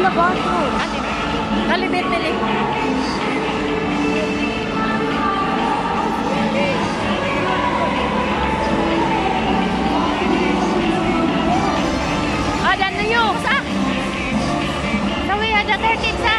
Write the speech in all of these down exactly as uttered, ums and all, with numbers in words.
the bathroom. Alin? Alibit nili. Ah, dyan na yung sa? Sawi, ada thirteen sa?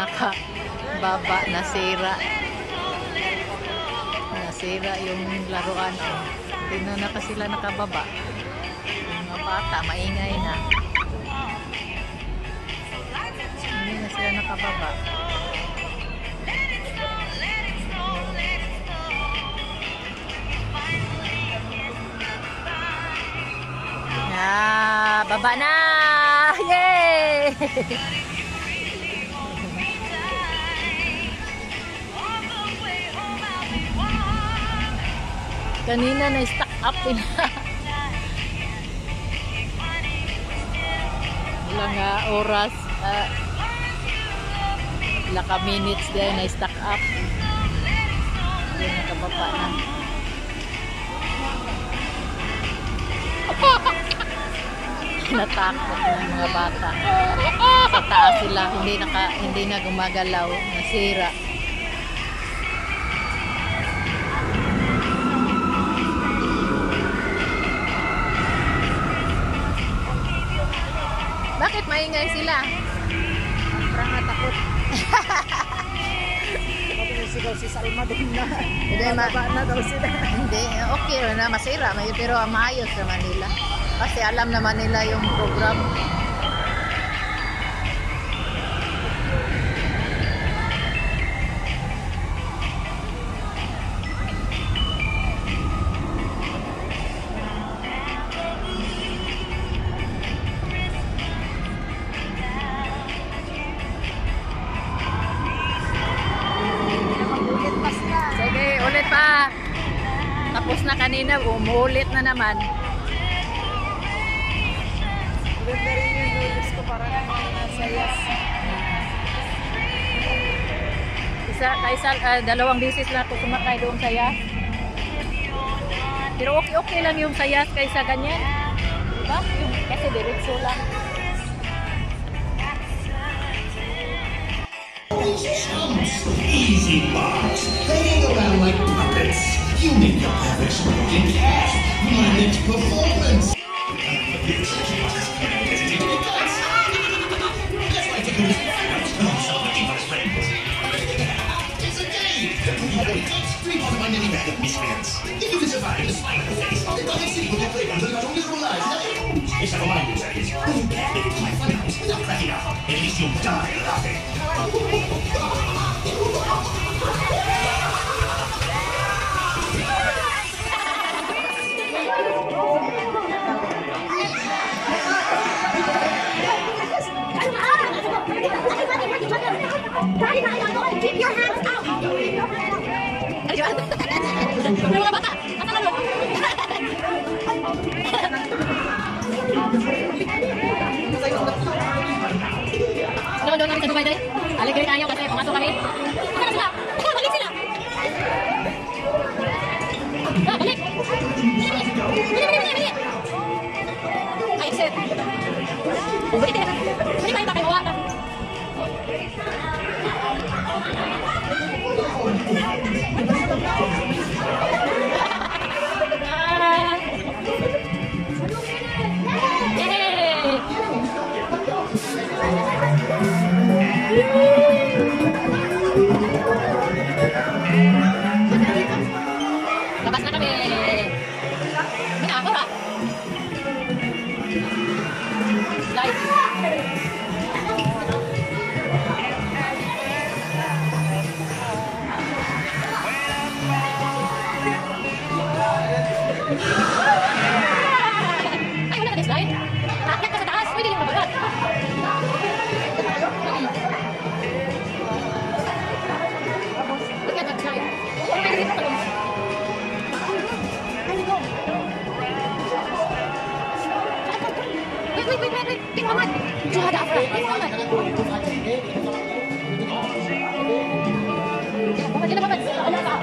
nakababa, nasira. Nasira yung laruan. Hindi na na sila nakababa. Yung mga bata, maingay na. Hindi na sila nakababa. Ah, baba na! Yay! Kanina na-stack up nila. Ilang uh, oras, uh, ilang ka minutes din na-stack up. Hindi nakababa na. Natakot ng mga bata. Sa taas sila, hindi naka, hindi na gumagalaw, nasira. Bakit maingay sila? Parang natakot. Sigaw si Salma doon na. Hindi, ma na daw sila. Hindi, okay na, masira. Pero maayos naman nila. Kasi alam naman nila yung program. Sige, ulit pa. Tapos na kanina, umuulit na naman. Ganda rin yung noodles ko para naman nasa yes. Isa, kaisa, uh, dalawang bisis lang ako sumakay doon sa yas. Pero okay-okay lang yung sa yas kaysa ganyan. Diba? Yung, kasi diretso lang. Easy box, hanging around like puppets. You make the perfect supporting cast. My next performance. It's a game. Three part of my mini bag of misfits. If you can survive the smile on the face, the Gothic City will get played until you got all miserable lives. It's like a mind that is. When you can't make it to my fun house without cracking up, at least you'll die laughing. Keep your hands out! Mga bata! Doon, doon kami sa Dubai, Day. Aligay tayo kasi pumasok kami. Saan sila? Ah, balik sila! Ah, balik! Balik, balik, balik, balik! Ay, exit! Balik tayo! Balik tayo, tayo! Balik tayo! Labas na kami. Mina, Cora. Slide. Ay, wala ka din slide. Aakyat ka sa taas. Pwede yung mabagat. Look at that slide. Pwede dito ka. Wait, wait, wait, wait, wait. King Muhammad. Jihad Afra. King Muhammad. Muhammad, sila Muhammad. Ano ka?